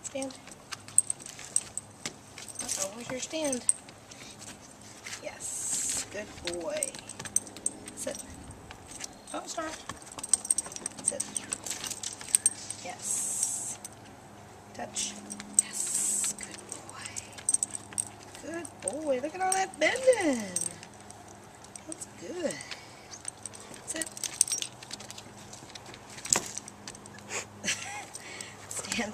Stand. Uh-oh, where's your stand? Yes. Good boy. Sit. Homestar. Sit. Yes. Touch. Yes. Good boy. Good boy. Look at all that bending. That's good. Sit. Stand.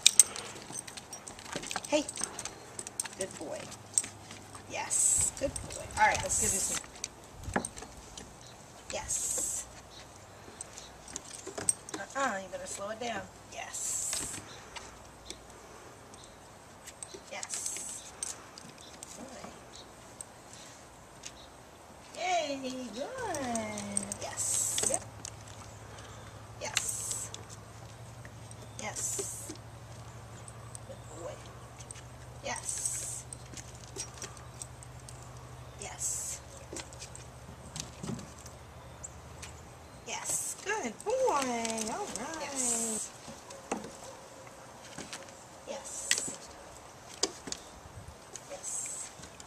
Hey. Good boy. Yes. Good boy. Alright, let's do this one. Yes. You better slow it down. Yes. Yes. Good. Yay, good. Yes. Yep. Yes. Yes. Good boy. Yes. Yes. Yes. Good boy. All right. Yes. Yes. Yes.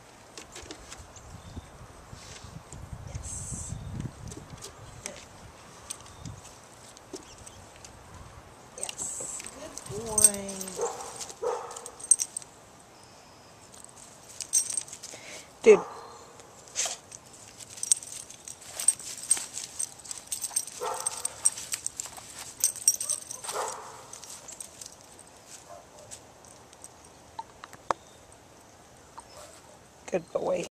Yes. Good. Yes. Good boy. Dude. Good boy.